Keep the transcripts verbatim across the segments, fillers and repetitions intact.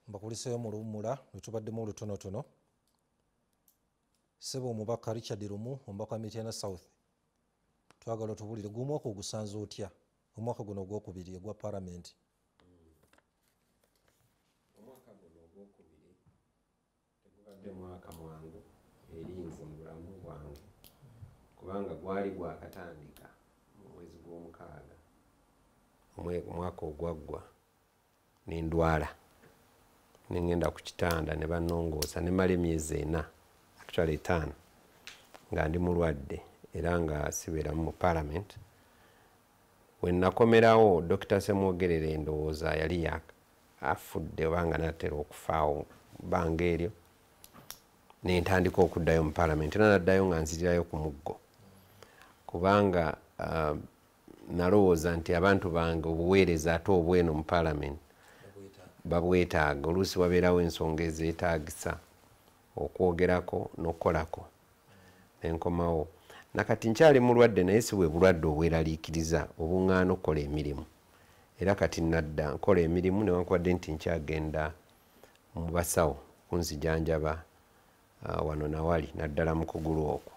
mbakuliseyo mu luwummula lwe tubaddemu olutonotono. Ssebo omubaka Richard Lumu omubaka wa Mityana South, twagala tubulire gw'omwaka ogusanze otya omwaka guno ogwokubiri ogwa paalamenti? Omwaka guno ogwokubiri tegubadde mwaka mwangu eri nze mu bulamu bwange, kubanga gwali gwakatandika mu mwezi gw'omukaaga omwaka ogwaggwa nendwala nengenda ku kitanda ne bannongoosa ne mala emyezi ena actually etaano nga ndi mulwadde era nga sibeeramu mu parliament. We nakomerawo Dokita Semwogerere ndowooza yali afudde obanga natera okufaawo bbanga eryo, nentandika okuddayo mu parliament era naddayo nga nzirirayo ku muggo kubanga uh, nalowooza nti abantu bange obuweereza ate obweno mu parliament babwetaaga. Oluusi wabeerawo ensonga ezeetaagisa okwogerako n'okukolako nenkomawo. Nakati nkyali mulwadde naye si bwe bulwadde obweraliikiriza obuŋŋaana okukola emirimu, era kati nadda nkola emirimu newankubadde nti nkyagenda mu basawo kunzijanjaba uh, wano nawali naddala mu kugulu okwo.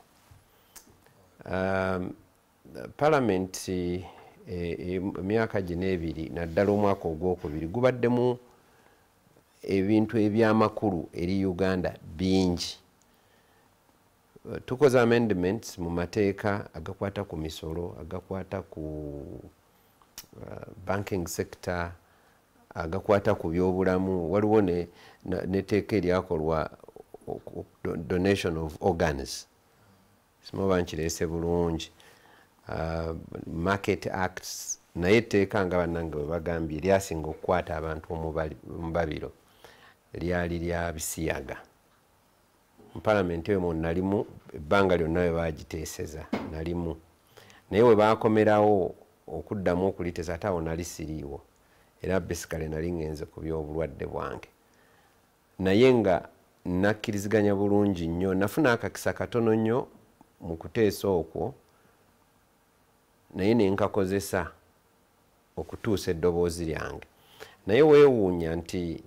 Um, Palamenti emyaka e, gino ebiri naddala omwaka ogwokubiri gubaddemu ebintu ebyamakulu eri Uganda bingi. Uh, tukoze amendments mu mateeka agakwata ku misolo, agakwata ku uh, banking sector, agakwata ku byobulamu. Waliwo ne neteeka eryakolwa donation of organs, simaba nkireese bulungi. Uh, market acts naye etteeka nga bannange bwe bagambye lyasinga okukwata abantu omubabiro lyali lya bisiyaga. Mu palamenti eyo nalimu ebbanga lyonna bwe bagiteeseza nalimu, naye bwe bakomerawo okuddamu okuliteesa ate awo nali siriiwo era basically nali ngenze ku byobulwadde bwange, naye nga nakkiriziganya bulungi nnyo. Nafuna akakisa katono nnyo mu kuteesa okwo, naye nenkakozesa okutuusa eddoboozi lyange. Naye weewuunya nti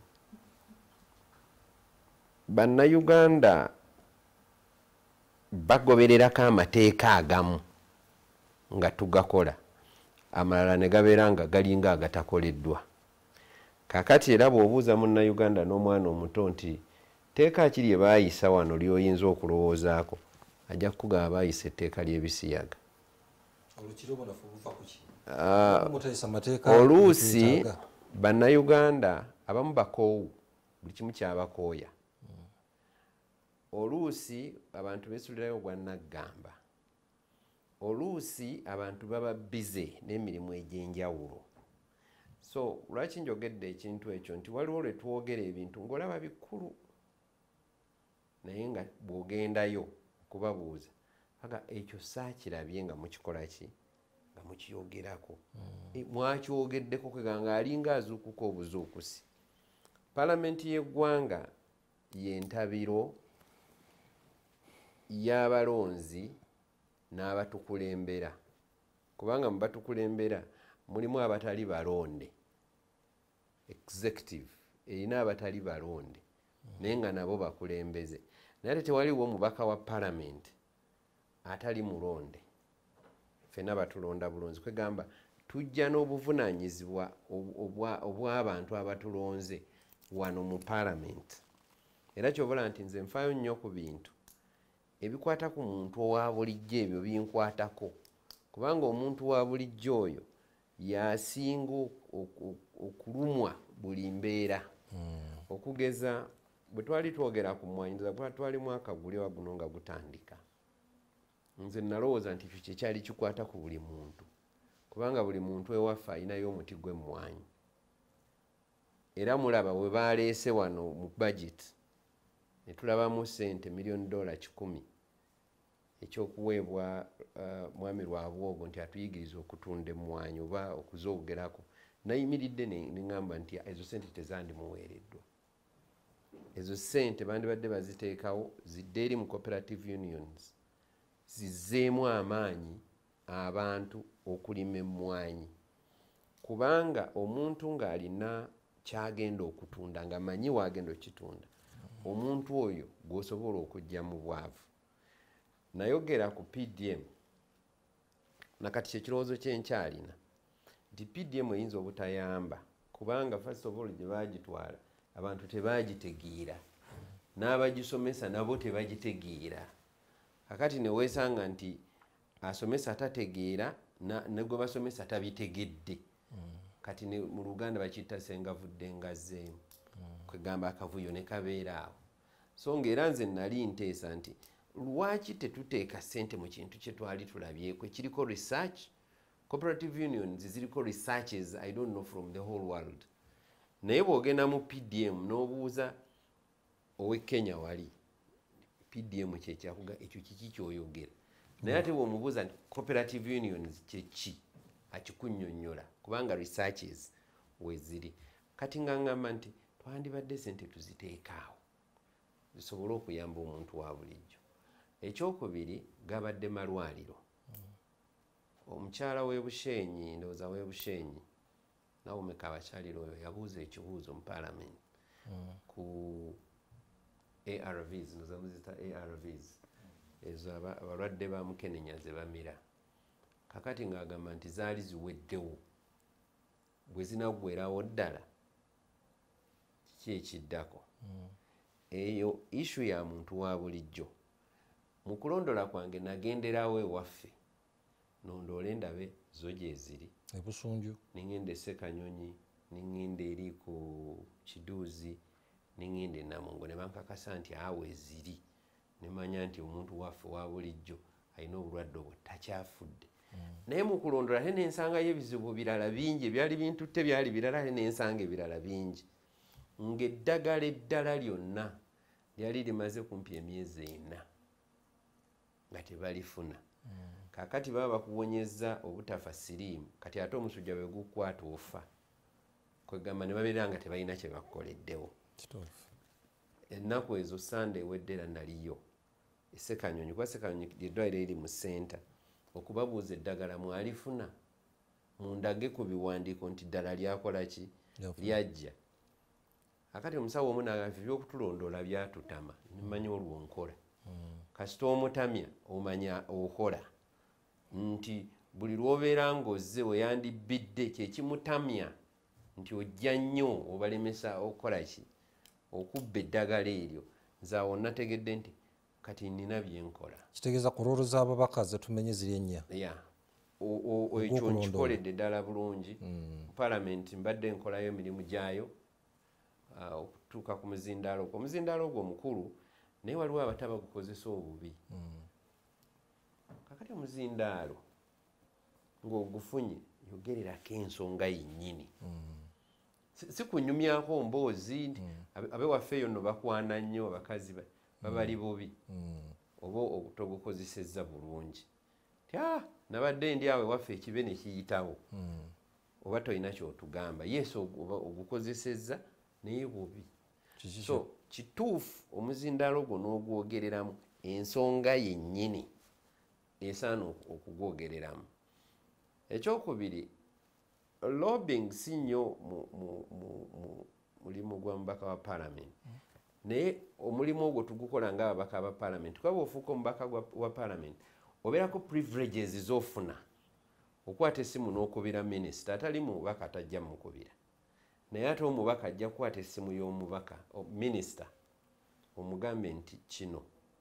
bannayuganda bagobererako amateeka agamu nga tugakola, amalala ne gabeera nga galinga agatakoleddwa. Kaakati era bw'obuuza munnayuganda n'omwana omuto nti teeka ki lye baayisa wano ly'oyinza okulowoozaako, ajja kukugamba baayisa etteeka ly'ebisiyaga. Uh, oluusi bannayuganda abamu bakoowu, buli kimu kyabakooya. Oluusi abantu beesulirayo gwannaggamba, oluusi abantu baba bize n'emirimu egy'enjawulo. So lwaki njogedde ekintu ekyo nti waliwo lwe twogera ebintu ng'olaba bikulu, naye nga bw'ogendayo okubabuuza aga ekyo saakirabye nga mukikola ki nga mukiyogerako. Mm. Mwakyogeddeko kweganga alinga azuukuka obuzuukusi. Palamenti y'eggwanga y'entabiro y'abalonzi n'abatukulembera, kubanga mu batukulembera mulimu abatali balonde, executive erina abatali balonde. Mm. Naye nga nabo bakulembeze, naye tewaliwo mubaka wa palamenti atali mulonde. Fena batulonda bulunzi, kwegamba tujja n'obuvunaanyizibwa obw'abantu abatulonze wano mu palamenti. Era kyobala nti nze nfaayo nnyo ku bintu ebikwata ku muntu owa bulijjo, ebyo binkwatako, kubanga omuntu wa bulijjo oyo yasinga okulumwa buli mbeera. Mm. Okugeza bwe twali twogera ku mwanyi, twali mwaka guli wa guno nga gutandika, nze nalowooza nti ekyo kyekyali kikwata ku buli muntu, kubanga buli muntu ewaffe alinayo omuti gw'emmwanyi. Era mulaba bwe baleese wano mu budget ne tulabamu ssente miliyoni dola kikumi ekyokuweebwa uh, mwami Lwabwogo nti atuyigiriza okutunda emmwanyi oba okuzoogerako. Nayimiridde neŋŋamba nti ezo ssente tezandimuweereddwa. Ezo ssente bandibadde baziteekawo zidde eri mu cooperative unions, zizzeemu amaanyi abantu okulima emmwanyi, kubanga omuntu ng'alina kyagenda okutunda nga manyi wagenda okitunda, omuntu oyo gwosobola okujja mu bwavu. Nayogera ku P D M nakati kyekirowoozo kyenkyalina nti P D M eyinza obutayamba kubanga first of all gye bagitwala abantu tebagitegeera, n'abagisomesa nabo tebagitegeera. Kakati neweesanga nti asomesa tategeera ne gwe basomesa tabitegedde. Kati ne mu Luganda bakiyita sengavudde ngazzeemu, kwegamba akavuyo ne kabeera awo. So ng'era nze nali nteesa nti lwaki tetuteeka ssente mu kintu kye twali tulabyeko ekiriko research. Cooperative unions ziriko researches I don't know from the whole world. Naye bw'ogenda mu P D M n'obuuza owe Kenya wali P D M kyekyakuga ekyo kiki kyoyogera, naye ate bw'omubuuza nti cooperative unions kyeki akikunnyonnyola kubanga researches weziri. Kati nga ngamba nti twandibadde sente tuziteekaawo zisobole okuyamba omuntu wa bulijjo. Ekyokubiri gabadde malwaliro. Omukyala w'e Bushenyi, ndowooza w'e Bushenyi Naomeka Abakyalira oyo yabuuza ekibuuzo mu Parliament ku A R Vs, ndowooza muzita A R Vs, ezo abalwadde ba Mukenenya ze bamira. Kakati ng'agamba nti zaali ziweddewo, bwe zinaggwerawo ddala kiki ekiddako. Eyo ishu ya muntu wa bulijjo. Mu kulondola kwange nagenderawo ewaffe nondoole ndabe zo gye ziri e Busunju, ningende Ssekanyonyi, ningende eri ku Kiduuzi, ningende Namungo, ne bankakasa nti awo eziri. Nemanya nti omuntu waffe wa bulijjo alina obulwadde obwo takyafudde. Naye mu kulondola ate n'ensangayo ebizibu birala bingi, byali bintutte byali birala, ate n'ensanga ebirala bingi. Ng'eddagala eddala lyonna lyali limaze kumpi emyezi ena nga tebalifuna. Kakati baba bakuwonyeza obutafa siriimu, kati ate omusujja bwe gukwata ofa. Kwegamba ne babeera nga tebalina kye bakoleddewo. Ennaku ezo Sande ewedde era naliyo e Ssekanyonyi, kuba Ssekanyonyi ly'eddwaliro eriri mu ssenta, okubabuuza eddagala mwalifuna, mundage ku biwandiiko nti ddala lyakola ki, lyajja. Akati omusawo omu n'agamba eby'okutulondoola byatutama, nimanya olwo nkola. Kasita omutamya omanya okola, nti buli lw'obeera ng'ozze weyandibidde kyekimutamya nti ojja nnyo obalemesa okukola ki, okubba eddagala eryo. Nze awo nategedde nti kati nina byenkola. Kitegeeza ku roolo z'ababaka ze tumenye ziri ennya. Yeah. Ekyo nkikoledde ddala bulungi. Mu Parliament mbadde nkolayo emirimu gyayo okutuuka ku muzindaalo ogwo. Omuzindaalo ogwo mukulu naye waliwo abataba gukozesa obubi. Kakati omuzindaalo ng'ogufunye yogererako ensonga yennyini. Si kunyumyako mboozi nti abewaffe eyo nno bakwana nnyo, abakazi babali bubi, oba otogukozesezza bulungi. Tya nabadde ndi awo ewaffe ekibe ne kiyitawo, oba tolina kyotugamba. Yes, ogukozesezza naye bubi. So kituufu omuzindaalo gwo n'ogwogereramu ensonga yennyini esaana okugwogereramu. Ekyokubiri, lobbying si nnyo mu mulimu gwa mubaka wa Parliament, naye omulimu ogwo tugukola ng'ababaka ba Parliament. Kuba bw'ofuuka omubaka wa Parliament obeerako privileges z'ofuna. Okwata essimu n'okubira minisita, atali mubaka atajja mukubira, naye ate omubaka ajja kukwata essimu y'omubaka minisita omugambe nti kino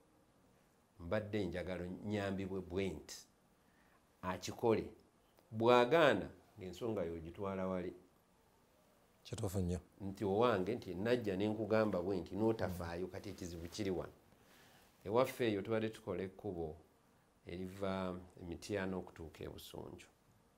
mbadde njagalo nyambibwe bwenti, akikole. Bw'agaana ng'ensonga y'ogitwala wali. Kituufu nnyo. Nti owange nti najja ne nkugamba bwenti n'otafaayo, kati ekizibu kiri wano. Ewaffe eyo tubadde tukola ekkubo eriva Emityana okutuuka e Busunju.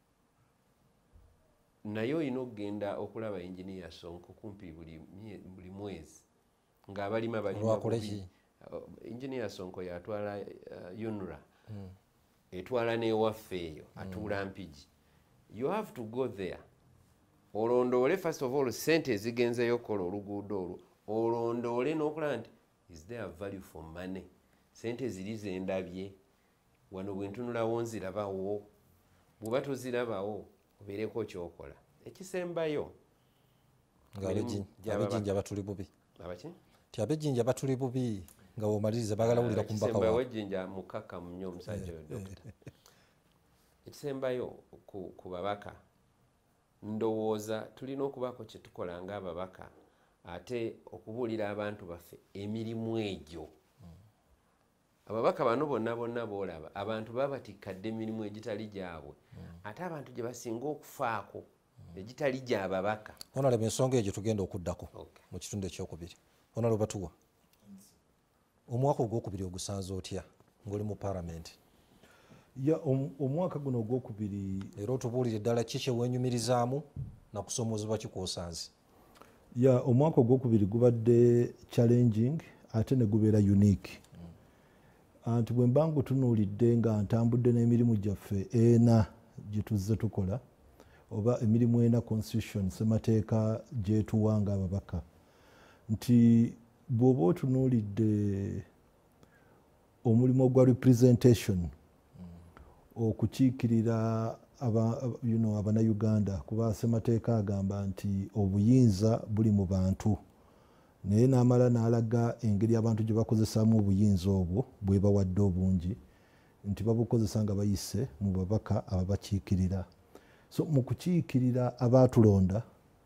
Naye olina okugenda okulaba Engineer Sonko kumpi buli mwezi ng'abalima balima bubi. Engineer Sonko yatwala U N R A, etwala n'ewaffe eyo atuula Mpigi. You have to go there. Olondoole first of all sente ezigenzeyo okukola oluguudo olwo, olondoole n'okulaba nti is there value for money. Sente ziri ze ndabye, wano bwe ntunulawo nzirabawo, bw'oba tozirabawo obeereko ky'okola. Ekisembayo ng'abejjinja batuli bubi abaki ti abejjinja batuli bubi nga womaliriza bagala wulira ku mbaka wawe wejjinja mukakamu nnyo omusajja oyo dokita. Ekisembayo ku babaka ndowooza tulina okubaako kye tukola ng'ababaka ate okubuulira abantu baffe emirimu egyo. Ababaka bano bonna bonna boolaba abantu babatikkadde emirimu egitali gyabwe ate abantu gye basinga okufaako egitali gyababaka. Honorable, ensonga egyo tugenda okuddako mu kitundu ekyokubiri. Honorable Batuwa, omwaka ogwokubiri ogusanze otya ng'oli mu palamenti? Ya omwaka guno ogwokubiri era otubuulire ddala ki kyeweenyumirizaamu nakusomoozebwa ki kwosanze? Ya omwaka ogwokubiri gubadde challenging ate ne gubeera unique. Anti bwe mba ngutunuulidde nga ntambudde n'emirimu gyaffe ena gye tuzze tukola oba emirimu ena constitution ssemateeka gyetuwa nga ababaka, nti bw'oba otunuulidde omulimu gwa representation okukiikirira abannayuganda kuba ssemateeka agamba nti obuyinza buli mu bantu, naye n'amala n'alaga engeri abantu gye bakozesaamu obuyinza obwo bwe bawadde obungi nti babukozesa nga bayise mu babaka ababakiikirira. So mu kukiikirira abaatulonda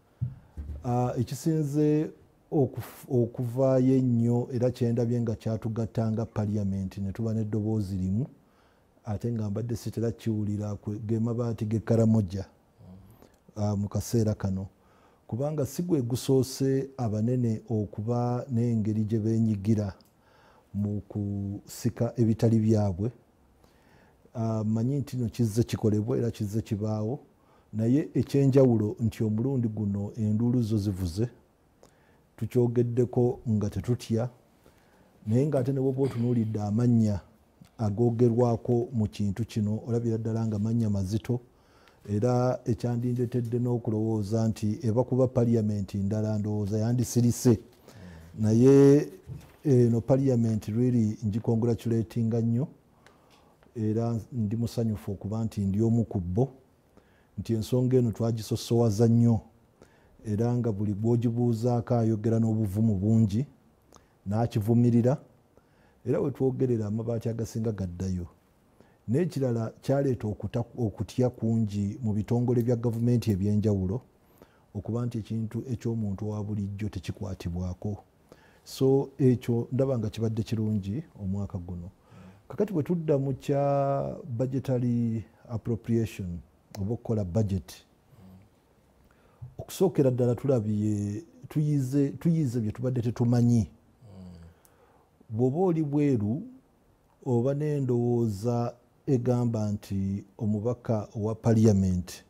ekisinze okuvaayo ennyo era kyendabye nga kyatugatta nga paliyamenti ne tuba n'eddoboozi limu ate nga mbadde sitera kiwulira ge mabaati g'ekaramoja mu kaseera kano, kubanga si gwe gusoose abanene okuba n'engeri gye beenyigira mu kusika ebitali byabwe. Manyi nti no kizze kikolebwa era kizze kibaawo, naye ekyenjawulo nti omulundi guno enduulu zo zivuze, tukyogeddeko nga tetutya, naye ng'ate ne bwoba otunuulidde amannya agoogerwako mu kintu kino olabira ddala nga mannya mazito, era ekyandindetedde n'okulowooza nti eba kuba paliyamenti ndala ndowooza yandisirise, naye eno paliyamenti really ngikongratulatinga nnyo era ndi musanyufu okuba nti ndi omu ku bo, nti ensonga eno twagisosowaza nnyo era nga buli bw'ogibuuzaako ayogera n'obuvumu bungi n'akivumirira, era we twogerera amabaati agasinga gaddayo. N'ekirala kyaleeta okutya kungi mu bitongole bya gavumenti ebyenjawulo okuba nti ekintu eky'omuntu wa bulijjo tekikwatibwako. So ekyo ndaba nga kibadde kirungi omwaka guno. Kakati bwe tudda mu kya budgetary appropriation oba okukola budget, okusookera ddala tulabye tuyize tuyize bye tubadde tetumanyi. Bw'oba oli bweru oba n'endowooza egamba nti omubaka owa paliyamenti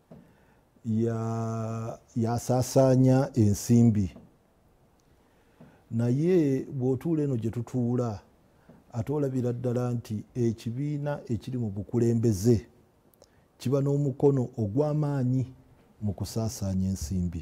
yasaasaanya ensimbi, naye bw'otuula eno gye tutuula ate olabira ddala nti ekibiina ekiri mu bukulembeze kiba n'omukono ogw'amaanyi mu kusaasaanya ensimbi,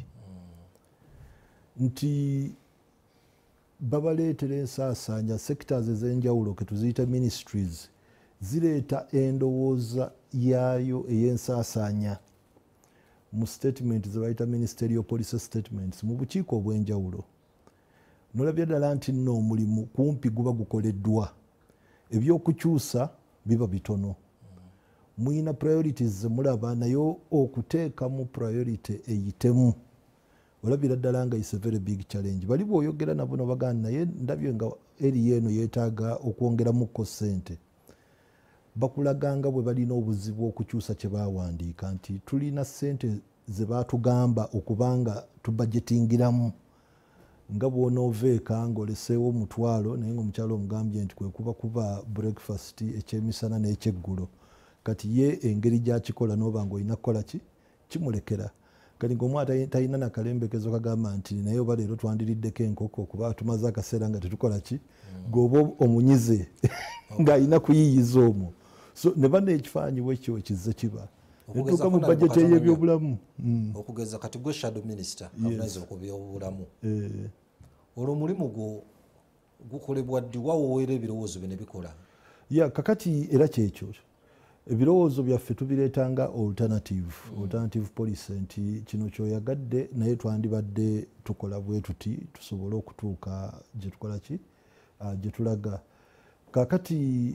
nti babaleetera ensaasaanya sectors ez'enjawulo ke tuziyita ministries zireeta endowooza yaayo ey'ensaasaanya mu statement ze bayita ministerial policy statements mu bukiiko obw'enjawulo. Nolabye ddala nti nno omulimu kumpi guba gukoleddwa, ebyokukyusa biba bitono. Muyina priorities ze mulaba naye okuteekamu priority eyitemu olabira ddala nga is a very big challenge. Bali bw'oyogera nabo nobagamba naye ndabye nga eri eno yeetaaga okwongeramuko ssente, bakulaganga bwe balina obuzibu okukyusa kye baawandiika nti tulina ssente ze baatugamba okubanga tubajetingiramu, nga bw'onoova eka ng'oleseewo omutwalo naye ng'omukyalo omugambye nti kwe kuba kuba breakfast ekyemisana n'ekyeggulo, kati ye engeri gy'akikola n'oba ng'olina kukola ki kimulekera. Kati ng'omwana talina nakalembekezo kagamba nti naye oba leero twandiriddeko enkoko kuba tumaze akaseera nga tetukola ki, g'oba omunyize ng'alina kuyiyiza omwo. So ne bana ekifaananyi bwekyo kizze kiba etuuka mu bajeti y'ebyobulamu. Okugeza kati gwe shadow minister avunaanyizibwa ku byobulamu, olwo omulimu gwo gukolebwa ddi, wawoweera ebirowoozo bye ne bikola? Ya kakati era kyekyo ebirowoozo byaffe tubireetanga alternative alternative policy nti kino kyoyagadde naye twandibadde tukola bwe tuti tusobole okutuuka gye tukola ki gye tulaga kaakati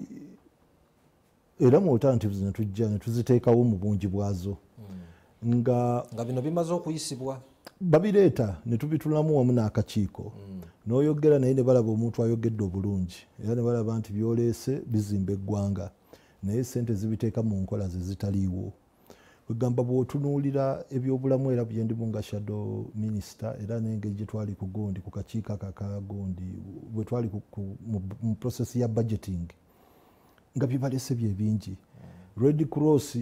era mu alternatives ne tujja ne tuziteekawo mu bungi bwazo nga nga bino bimaze okuyisibwa babireeta ne tubitulamu wamu n'akakiiko n'oyogera naye ne balaba omuntu ayogedde obulungi era ne balaba nti byoleese bizimba eggwanga naye sente zibiteeka mu nkola ze zitaliiwo kwegamba bw'otunuulira ebyobulamu era byendimu nga shadow minisita era n'engeri gye twali ku gundi ku kakiiko akaka gundi bwe twali mu process ya budgeting nga byebalese bye bingi Red Cross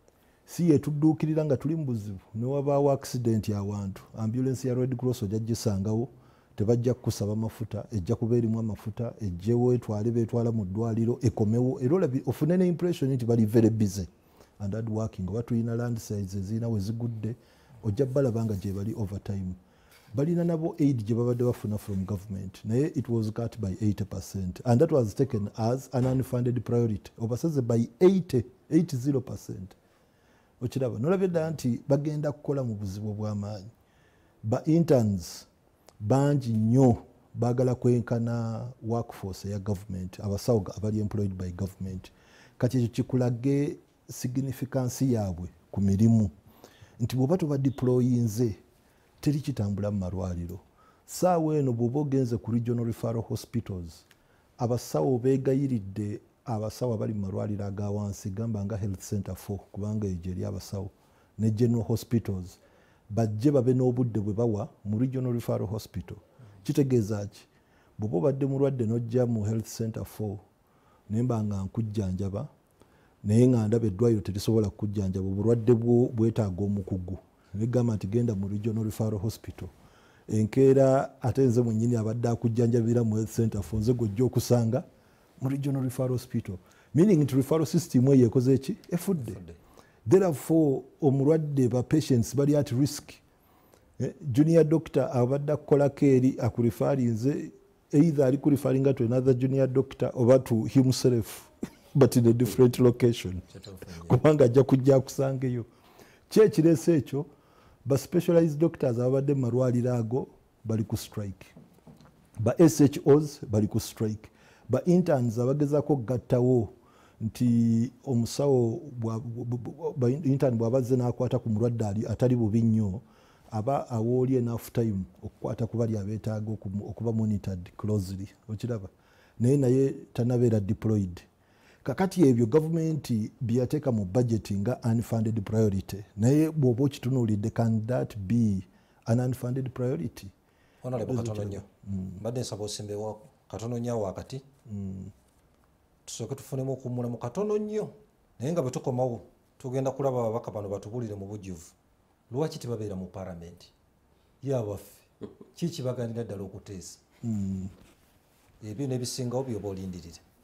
si yetudduukirira nga tuli mu buzibu ne wabaawo accident awantu ambulance ya Red Cross ojja gisangawo tebajja kusaba mafuta ejja kuba erimu amafuta ejjewo etwale betwala mu ddwaliro ekomewo era olabi ofune ne impression nti bali very busy and hard working oba tulina land size ezirina we zigudde ojja balaba nga gye bali overtime balina nabo aid gye babadde bafuna from government naye it was cut by eighty percent and that was taken as an unfunded priority obasaze by eighty percent okiraba nolabye ddala nti bagenda kukola mu buzibu bw'amaanyi ba interns bangi nnyo baagala kwenkana workforce ya government abasawo abali employed by government kati ekyo kikulage significance yaabwe ku mirimu nti bw'oba tuba deployinze teri kitambula mu malwaliro saawa eno bw'oba ogenze ku regional referral hospitals abasawo beegayiridde abasawo abali mu malwaliro aga wansi gamba nga health center four kubanga egyo eri abasawo ne general hospitals bajje babe n'obudde bwe bawa mu regional referral hospital kitegeeza ki bw'oba obadde mulwadde n'ojja mu health center four naye mba nga nkujjanjaba naye nga ndaba eddwaliro terisobola kukujjanjaba obulwadde bwo bwetaaga omukugu negamba nti genda mu regional referral hospital enkeera ate nze mwennyini abadde akujjanjabira mu health center four nze gojja okusanga mu regional referral hospital meaning nti referral system eyo ekoze eki efudde therefore omulwadde ba patients bali at risk eh, junior doctor abadde akukolako eri akurifarinze either ali kurifaringa to another junior doctor oba to himself but in a different location kubanga ajja kujja akusangeyo kyekirese ekyo ba specialized doctors abadde mu malwaliro ago bali ku strike ba S H Os bali ku strike ba interns abagezaako okugattawo nti omusawo ba intern bw'abazze n'akwata ku mulwadde ali atali bubi nnyo aba awoolye enough time okukwata ku bali abeetaaga okuba monitored closely okiraba naye naye tanabeera deployed kakati ebyo gavumenti byateeka mu budget nga unfunded priority naye bw'oba okitunuulidde can that be an unfunded priority honorable katono nnyo mbadde nsaba osimbewo katono nnyo wakati tusooke tufunemu okuwummula mu katono nnyo naye nga bwe tukomawo tugenda kulaba ababaka bano batubulire mu bujjuvu lwaki tebabeera mu palamenti yabaffe ki kibaganira ddala okuteesa ebyo n'ebisingawo byoba olindirira